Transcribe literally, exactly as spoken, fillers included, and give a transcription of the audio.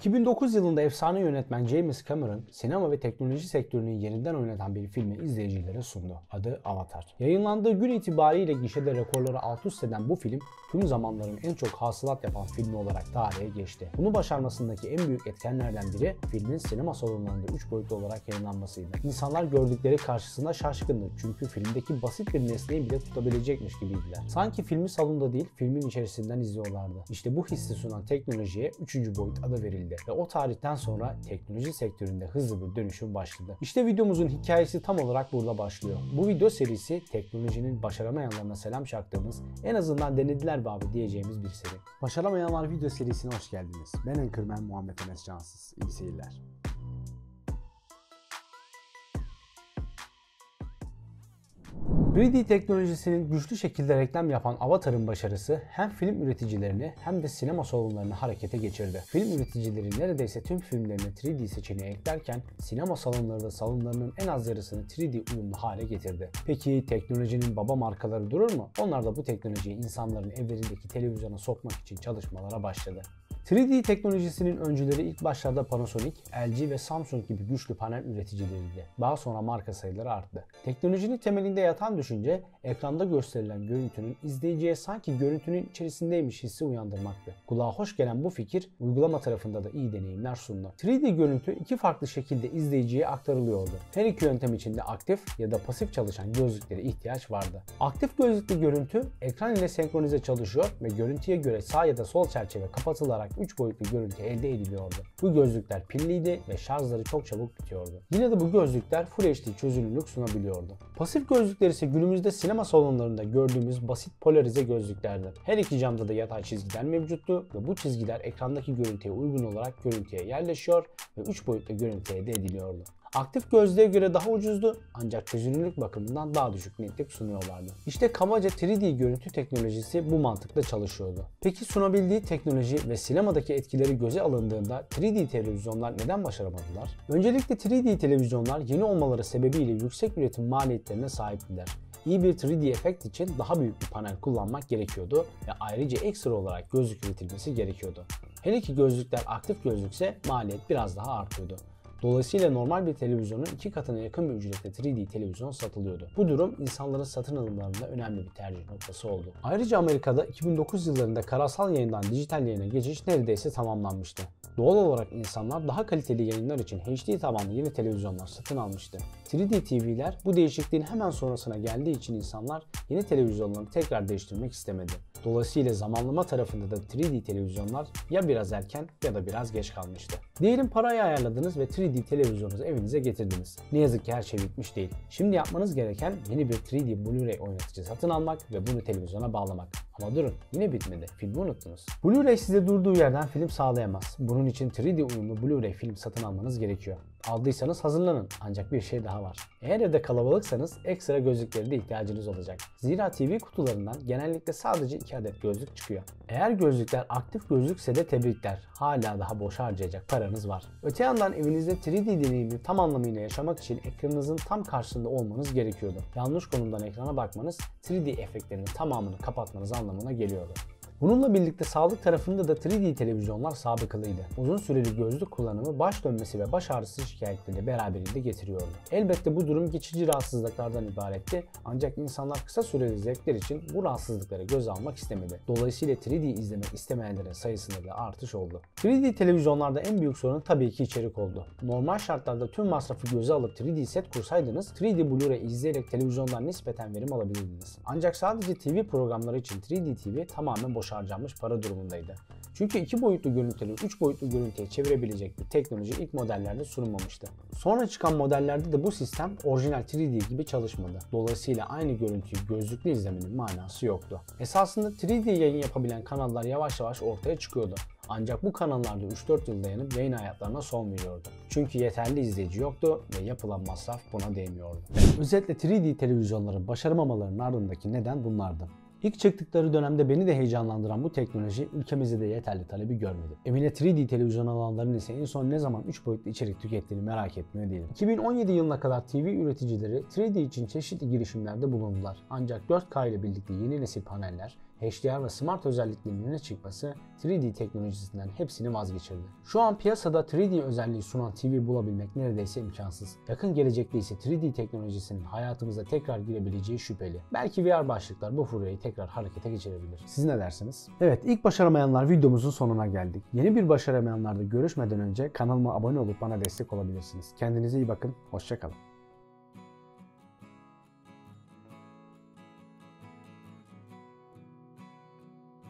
iki bin dokuz yılında efsane yönetmen James Cameron, sinema ve teknoloji sektörünü yerinden oynatan bir filmi izleyicilere sundu. Adı Avatar. Yayınlandığı gün itibariyle gişede rekorları alt üst eden bu film, tüm zamanların en çok hasılat yapan filmi olarak tarihe geçti. Bunu başarmasındaki en büyük etkenlerden biri filmin sinema salonlarında üç boyutlu olarak yayınlanmasıydı. İnsanlar gördükleri karşısında şaşkındı çünkü filmdeki basit bir nesneyi bile tutabilecekmiş gibiydiler. Sanki filmi salonda değil, filmin içerisinden izliyorlardı. İşte bu hissi sunan teknolojiye üçüncü boyut adı verildi ve o tarihten sonra teknoloji sektöründe hızlı bir dönüşüm başladı. İşte videomuzun hikayesi tam olarak burada başlıyor. Bu video serisi teknolojinin başaramayanlarına selam çaktığımız, en azından denediler be abi diyeceğimiz bir seri. Başaramayanlar video serisine hoş geldiniz. Ben Anchorman Muhammed Enes Cansız. İyi seyirler. üç D teknolojisinin güçlü şekilde reklam yapan Avatar'ın başarısı hem film üreticilerini hem de sinema salonlarını harekete geçirdi. Film üreticileri neredeyse tüm filmlerine üç D seçeneği eklerken sinema salonları da salonlarının en az yarısını üç D uyumlu hale getirdi. Peki teknolojinin baba markaları durur mu? Onlar da bu teknolojiyi insanların evlerindeki televizyona sokmak için çalışmalara başladı. üç D teknolojisinin öncüleri ilk başlarda Panasonic, L G ve Samsung gibi güçlü panel üreticileriydi. Daha sonra marka sayıları arttı. Teknolojinin temelinde yatan düşünce, ekranda gösterilen görüntünün izleyiciye sanki görüntünün içerisindeymiş hissi uyandırmaktı. Kulağa hoş gelen bu fikir, uygulama tarafında da iyi deneyimler sundu. üç D görüntü iki farklı şekilde izleyiciye aktarılıyordu. Her iki yöntem için de aktif ya da pasif çalışan gözlüklere ihtiyaç vardı. Aktif gözlüklü görüntü, ekran ile senkronize çalışıyor ve görüntüye göre sağ ya da sol çerçeve kapatılarak üç boyutlu görüntü elde ediliyordu. Bu gözlükler pilliydi ve şarjları çok çabuk bitiyordu. Yine de bu gözlükler Full H D çözünürlük sunabiliyordu. Pasif gözlükler ise günümüzde sinema salonlarında gördüğümüz basit polarize gözlüklerdi. Her iki camda da yatay çizgiler mevcuttu ve bu çizgiler ekrandaki görüntüye uygun olarak görüntüye yerleşiyor ve üç boyutlu görüntü elde ediliyordu. Aktif gözlüğe göre daha ucuzdu ancak çözünürlük bakımından daha düşük netlik sunuyorlardı. İşte kabaca üç D görüntü teknolojisi bu mantıkla çalışıyordu. Peki sunabildiği teknoloji ve sinemadaki etkileri göze alındığında üç D televizyonlar neden başaramadılar? Öncelikle üç D televizyonlar yeni olmaları sebebiyle yüksek üretim maliyetlerine sahiptiler. İyi bir üç D efekt için daha büyük bir panel kullanmak gerekiyordu ve ayrıca ekstra olarak gözlük üretilmesi gerekiyordu. Her iki gözlükler aktif gözlükse maliyet biraz daha artıyordu. Dolayısıyla normal bir televizyonun iki katına yakın bir ücretle üç D televizyon satılıyordu. Bu durum insanların satın alımlarında önemli bir tercih noktası oldu. Ayrıca Amerika'da iki bin dokuz yıllarında karasal yayından dijital yayına geçiş neredeyse tamamlanmıştı. Doğal olarak insanlar daha kaliteli yayınlar için H D tabanlı yeni televizyonlar satın almıştı. üç D T V'ler bu değişikliğin hemen sonrasına geldiği için insanlar yeni televizyonları tekrar değiştirmek istemedi. Dolayısıyla zamanlama tarafında da üç D televizyonlar ya biraz erken ya da biraz geç kalmıştı. Diyelim parayı ayarladınız ve üç D televizyonunuzu evinize getirdiniz. Ne yazık ki her şey bitmiş değil. Şimdi yapmanız gereken yeni bir üç D Blu-ray oynatıcı satın almak ve bunu televizyona bağlamak. Ama durun, yine bitmedi. Filmi unuttunuz. Blu-ray size durduğu yerden film sağlayamaz. Bunun için üç D uyumlu Blu-ray film satın almanız gerekiyor. Aldıysanız hazırlanın. Ancak bir şey daha var. Eğer evde kalabalıksanız ekstra gözlüklere de ihtiyacınız olacak. Zira T V kutularından genellikle sadece iki adet gözlük çıkıyor. Eğer gözlükler aktif gözlükse de tebrikler. Hala daha boş harcayacak paranız var. Öte yandan evinizde üç D deneyimini tam anlamıyla yaşamak için ekranınızın tam karşısında olmanız gerekiyordu. Yanlış konumdan ekrana bakmanız üç D efektlerinin tamamını kapatmanız anlamına geliyordu. Bununla birlikte sağlık tarafında da üç D televizyonlar sabıkalıydı. Uzun süreli gözlük kullanımı baş dönmesi ve baş ağrısı şikayetleriyle beraberinde getiriyordu. Elbette bu durum geçici rahatsızlıklardan ibaretti ancak insanlar kısa süreli zevkler için bu rahatsızlıkları göze almak istemedi. Dolayısıyla üç D izlemek istemeyenlerin sayısında da artış oldu. üç D televizyonlarda en büyük sorun tabii ki içerik oldu. Normal şartlarda tüm masrafı göze alıp üç D set kursaydınız üç D Blu-ray izleyerek televizyondan nispeten verim alabilirdiniz. Ancak sadece T V programları için üç D T V tamamen boş harcanmış para durumundaydı. Çünkü iki boyutlu görüntüleri üç boyutlu görüntüye çevirebilecek bir teknoloji ilk modellerde sunulmamıştı. Sonra çıkan modellerde de bu sistem orijinal üç D gibi çalışmadı. Dolayısıyla aynı görüntüyü gözlüklü izlemenin manası yoktu. Esasında üç D yayın yapabilen kanallar yavaş yavaş ortaya çıkıyordu. Ancak bu kanallarda üç dört yıl dayanıp yayın hayatlarına son veriyordu. Çünkü yeterli izleyici yoktu ve yapılan masraf buna değmiyordu. Özetle üç D televizyonların başaramamalarının ardındaki neden bunlardı. İlk çıktıkları dönemde beni de heyecanlandıran bu teknoloji ülkemizde de yeterli talebi görmedi. Evine üç D televizyon alanların ise en son ne zaman üç boyutlu içerik tükettiğini merak etmiyor değilim. iki bin on yedi yılına kadar T V üreticileri üç D için çeşitli girişimlerde bulundular. Ancak dört K ile birlikte yeni nesil paneller, H D R ve smart özelliklerinin öne çıkması üç D teknolojisinden hepsini vazgeçirdi. Şu an piyasada üç D özelliği sunan T V bulabilmek neredeyse imkansız. Yakın gelecekte ise üç D teknolojisinin hayatımıza tekrar girebileceği şüpheli. Belki V R başlıklar bu furyayı tekrar harekete geçirebilir. Siz ne dersiniz? Evet, ilk başaramayanlar videomuzun sonuna geldik. Yeni bir başaramayanlarda görüşmeden önce kanalıma abone olup bana destek olabilirsiniz. Kendinize iyi bakın, hoşça kalın.